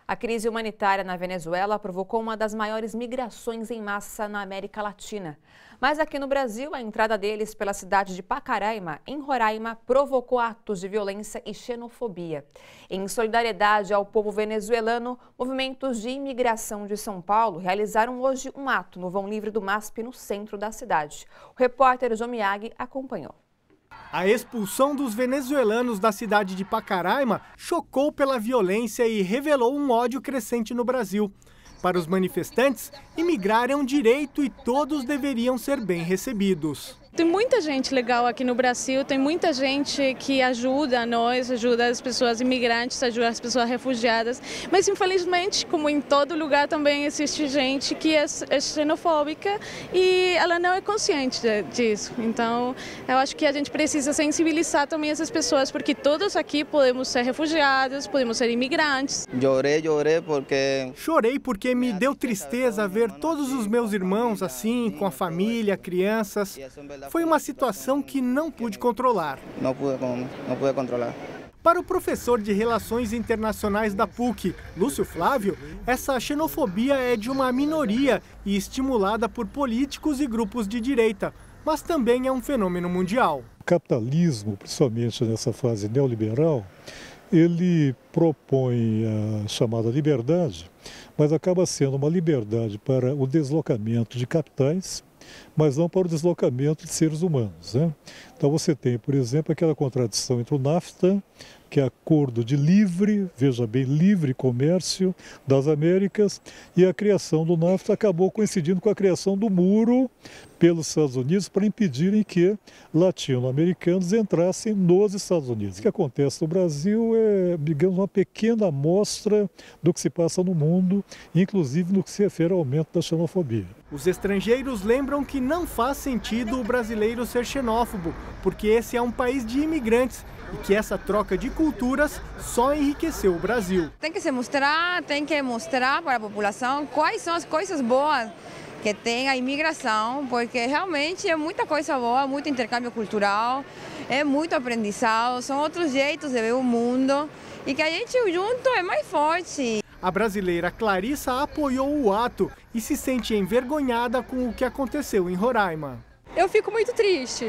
A crise humanitária na Venezuela provocou uma das maiores migrações em massa na América Latina. Mas aqui no Brasil, a entrada deles pela cidade de Pacaraima, em Roraima, provocou atos de violência e xenofobia. Em solidariedade ao povo venezuelano, movimentos de imigração de São Paulo realizaram hoje um ato no vão livre do MASP, no centro da cidade. O repórter João Miyagi acompanhou. A expulsão dos venezuelanos da cidade de Pacaraima chocou pela violência e revelou um ódio crescente no Brasil. Para os manifestantes, imigrar é um direito e todos deveriam ser bem recebidos. Tem muita gente legal aqui no Brasil, tem muita gente que ajuda nós, ajuda as pessoas imigrantes, ajuda as pessoas refugiadas. Mas infelizmente, como em todo lugar, também existe gente que é xenofóbica e ela não é consciente disso. Então, eu acho que a gente precisa sensibilizar também essas pessoas, porque todos aqui podemos ser refugiados, podemos ser imigrantes. Chorei porque me deu tristeza ver todos os meus irmãos assim, com a família, crianças. Foi uma situação que não pude controlar. Não pude controlar. Para o professor de Relações Internacionais da PUC, Lúcio Flávio, essa xenofobia é de uma minoria e estimulada por políticos e grupos de direita, mas também é um fenômeno mundial. O capitalismo, principalmente nessa fase neoliberal, ele propõe a chamada liberdade, mas acaba sendo uma liberdade para o deslocamento de capitais, mas não para o deslocamento de seres humanos, né? Então você tem, por exemplo, aquela contradição entre o NAFTA, que é acordo de livre, veja bem, livre comércio das Américas, e a criação do NAFTA acabou coincidindo com a criação do muro pelos Estados Unidos para impedirem que latino-americanos entrassem nos Estados Unidos. O que acontece no Brasil é, digamos, uma pequena amostra do que se passa no mundo, inclusive no que se refere ao aumento da xenofobia. Os estrangeiros lembram que não faz sentido o brasileiro ser xenófobo, porque esse é um país de imigrantes e que essa troca de culturas só enriqueceu o Brasil. Tem que mostrar para a população quais são as coisas boas que tem a imigração, porque realmente é muita coisa boa, muito intercâmbio cultural, é muito aprendizado, são outros jeitos de ver o mundo e que a gente junto é mais forte. A brasileira Clarissa apoiou o ato e se sente envergonhada com o que aconteceu em Roraima. Eu fico muito triste,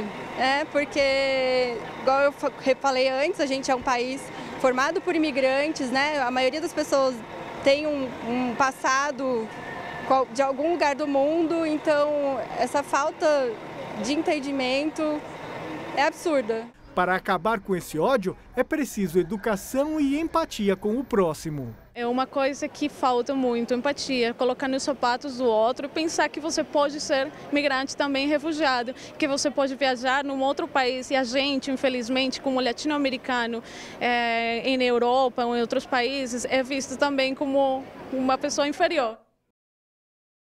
porque, igual eu falei antes, a gente é um país formado por imigrantes, né? A maioria das pessoas tem um passado de algum lugar do mundo, então essa falta de entendimento é absurda. Para acabar com esse ódio, é preciso educação e empatia com o próximo. É uma coisa que falta muito, empatia, colocar nos sapatos do outro, pensar que você pode ser migrante também, refugiado, que você pode viajar num outro país e a gente, infelizmente, como latino-americano, em Europa ou em outros países, é visto também como uma pessoa inferior.